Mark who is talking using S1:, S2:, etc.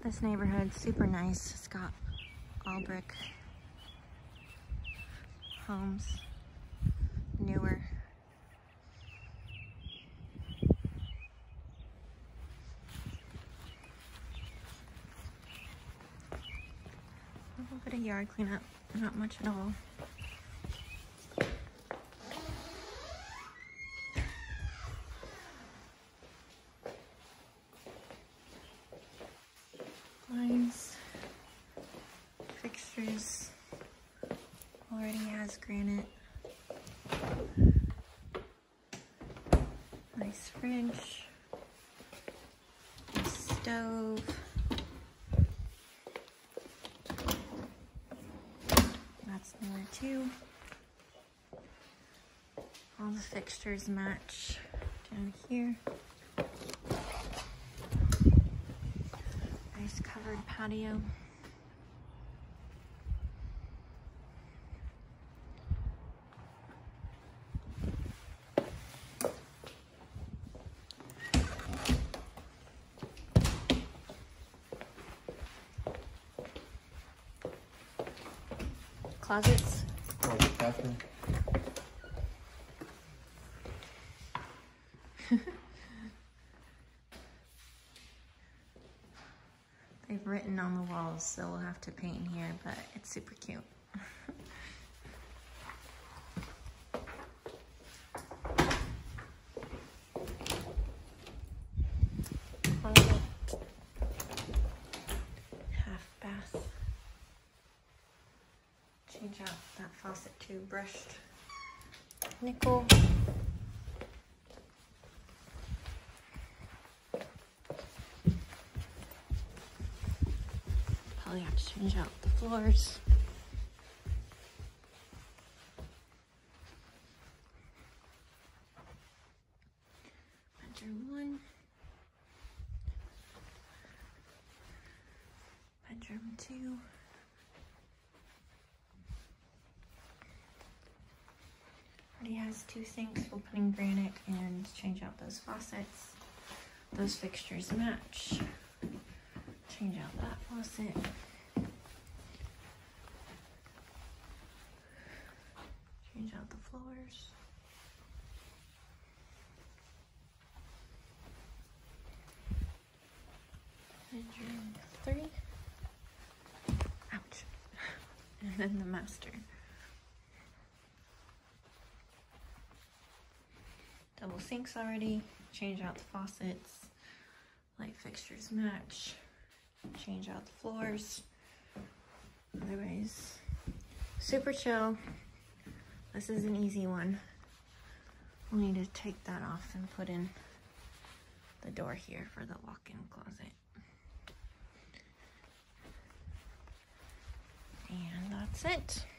S1: This neighborhood's super nice. It's got all brick homes, newer. A little bit of yard cleanup, not much at all. Lines, fixtures, already has granite. Nice fridge, nice stove. That's newer too. All the fixtures match down here. Nice covered patio. Closets.
S2: Closet, bathroom.
S1: They've written on the walls, so we'll have to paint here, but it's super cute. Closet. Half bath. Change out that faucet to brushed nickel. Probably have to change out the floors. Bedroom 1. Bedroom 2. Already has 2 sinks. We'll put in granite and change out those faucets. Those fixtures match. Change out that faucet. Change out the floors. Bedroom 3. Ouch. And then the master. Double sinks already. Change out the faucets. Light fixtures match. Change out the floors. Otherwise, super chill. This is an easy one. We'll need to take that off and put in the door here for the walk-in closet. And that's it.